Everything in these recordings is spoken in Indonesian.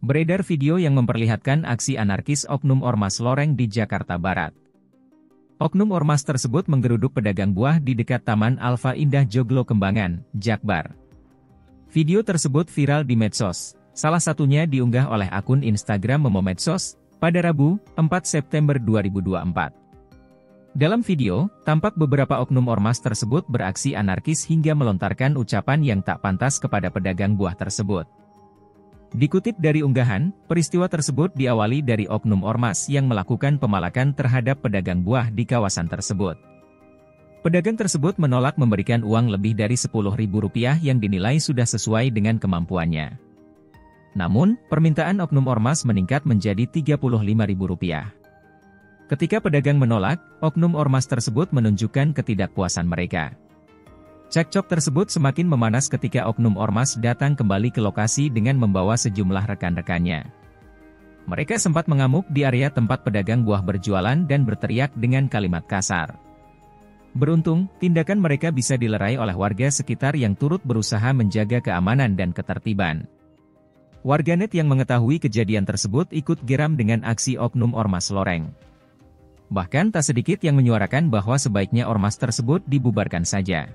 Beredar video yang memperlihatkan aksi anarkis oknum ormas loreng di Jakarta Barat. Oknum ormas tersebut menggeruduk pedagang buah di dekat Taman Alfa Indah Joglo Kembangan, Jakbar. Video tersebut viral di medsos, salah satunya diunggah oleh akun Instagram Momo Medsos, pada Rabu, 4 September 2024. Dalam video, tampak beberapa oknum ormas tersebut beraksi anarkis hingga melontarkan ucapan yang tak pantas kepada pedagang buah tersebut. Dikutip dari unggahan, peristiwa tersebut diawali dari oknum ormas yang melakukan pemalakan terhadap pedagang buah di kawasan tersebut. Pedagang tersebut menolak memberikan uang lebih dari Rp10.000 yang dinilai sudah sesuai dengan kemampuannya. Namun, permintaan oknum ormas meningkat menjadi Rp35.000. Ketika pedagang menolak, oknum ormas tersebut menunjukkan ketidakpuasan mereka. Cekcok tersebut semakin memanas ketika oknum ormas datang kembali ke lokasi dengan membawa sejumlah rekan-rekannya. Mereka sempat mengamuk di area tempat pedagang buah berjualan dan berteriak dengan kalimat kasar. Beruntung, tindakan mereka bisa dilerai oleh warga sekitar yang turut berusaha menjaga keamanan dan ketertiban. Warganet yang mengetahui kejadian tersebut ikut geram dengan aksi oknum ormas loreng. Bahkan tak sedikit yang menyuarakan bahwa sebaiknya ormas tersebut dibubarkan saja.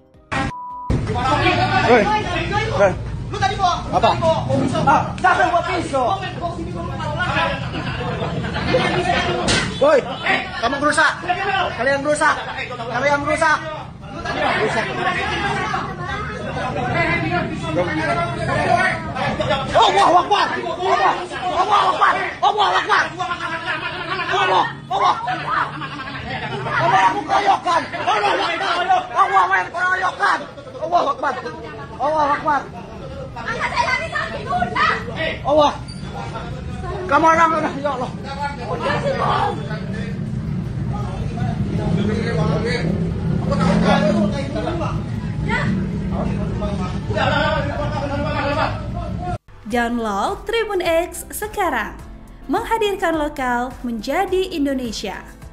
Hei, lu tadi bawa apa? Siapa yang bawa pisau? Woi, kamu berusak. Kalian berusak. Kalian berusak. Allah Akbar. Allah Akbar. Allah Akbar. Allah. Allah aku keroyokan. Allah Akbar. Allah main keroyokan. Allah Akbar. Allah Akbar. Allah. Kamu orang udah ya Allah. Download Tribun X sekarang. Menghadirkan lokal menjadi Indonesia.